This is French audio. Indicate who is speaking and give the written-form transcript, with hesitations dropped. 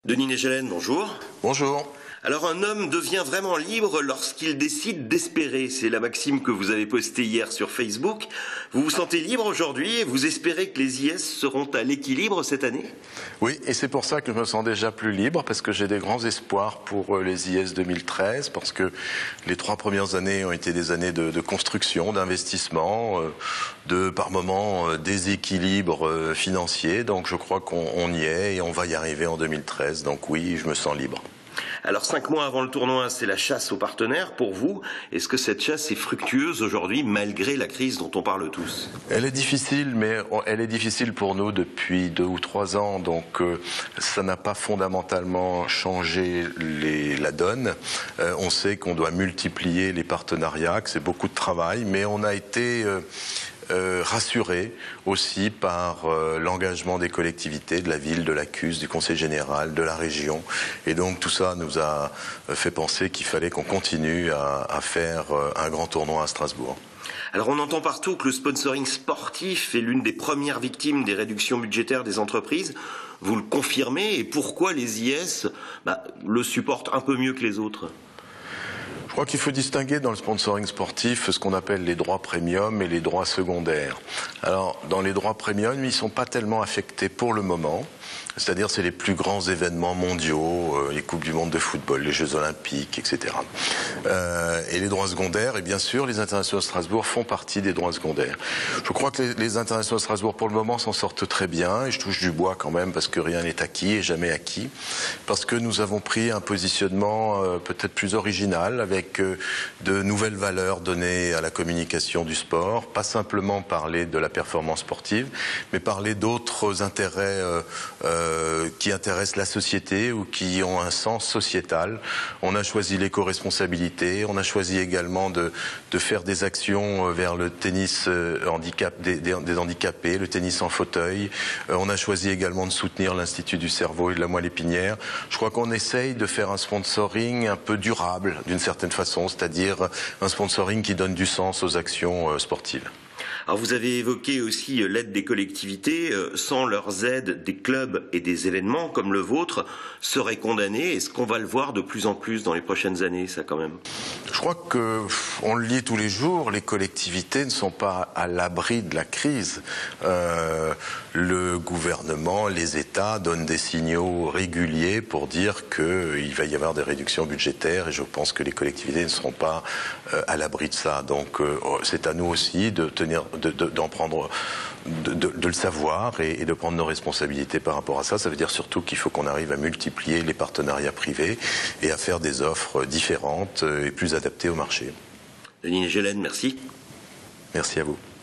Speaker 1: Denis Negelen, bonjour.
Speaker 2: Bonjour.
Speaker 1: Alors un homme devient vraiment libre lorsqu'il décide d'espérer. C'est la maxime que vous avez postée hier sur Facebook. Vous vous sentez libre aujourd'hui et vous espérez que les IS seront à l'équilibre cette année?
Speaker 2: Oui, et c'est pour ça que je me sens déjà plus libre, parce que j'ai des grands espoirs pour les IS 2013, parce que les 3 premières années ont été des années de construction, d'investissement, de par moments déséquilibre financier. Donc je crois qu'on y est et on va y arriver en 2013. Donc oui, je me sens libre.
Speaker 1: Alors 5 mois avant le tournoi, c'est la chasse aux partenaires pour vous. Est-ce que cette chasse est fructueuse aujourd'hui malgré la crise dont on parle tous?
Speaker 2: Elle est difficile, mais elle est difficile pour nous depuis 2 ou 3 ans. Donc ça n'a pas fondamentalement changé la donne. On sait qu'on doit multiplier les partenariats, que c'est beaucoup de travail, mais on a été rassuré aussi par l'engagement des collectivités, de la ville, de la CUS, du Conseil général, de la région. Et donc tout ça nous a fait penser qu'il fallait qu'on continue à faire un grand tournoi à Strasbourg.
Speaker 1: Alors on entend partout que le sponsoring sportif est l'une des premières victimes des réductions budgétaires des entreprises. Vous le confirmez, et pourquoi les IS le supportent un peu mieux que les autres?
Speaker 2: Je crois qu'il faut distinguer dans le sponsoring sportif ce qu'on appelle les droits premium et les droits secondaires. Alors, dans les droits premium, ils ne sont pas tellement affectés pour le moment. C'est-à-dire, c'est les plus grands événements mondiaux, les Coupes du Monde de football, les Jeux Olympiques, etc. Et les droits secondaires, et bien sûr, les internationaux de Strasbourg font partie des droits secondaires. Je crois que les internationaux de Strasbourg, pour le moment, s'en sortent très bien, et je touche du bois quand même, parce que rien n'est acquis et jamais acquis, parce que nous avons pris un positionnement peut-être plus original, avec de nouvelles valeurs données à la communication du sport, pas simplement parler de la performance sportive, mais parler d'autres intérêts qui intéressent la société ou qui ont un sens sociétal. On a choisi l'éco-responsabilité, on a choisi également de faire des actions vers le tennis des handicapés, le tennis en fauteuil. On a choisi également de soutenir l'Institut du cerveau et de la moelle épinière. Je crois qu'on essaye de faire un sponsoring un peu durable, d'une certaine façon, c'est-à-dire un sponsoring qui donne du sens aux actions sportives.
Speaker 1: Alors vous avez évoqué aussi l'aide des collectivités. Sans leurs aides, des clubs et des événements comme le vôtre seraient condamnés. Est-ce qu'on va le voir de plus en plus dans les prochaines années, ça quand même?
Speaker 2: Je crois qu'on le lit tous les jours, les collectivités ne sont pas à l'abri de la crise. Le gouvernement, les États donnent des signaux réguliers pour dire qu'il va y avoir des réductions budgétaires, et je pense que les collectivités ne seront pas à l'abri de ça. Donc c'est à nous aussi de le savoir et de prendre nos responsabilités par rapport à ça. Ça veut dire surtout qu'il faut qu'on arrive à multiplier les partenariats privés et à faire des offres différentes et plus adaptées au marché.
Speaker 1: Denis Negelen, merci.
Speaker 2: Merci à vous.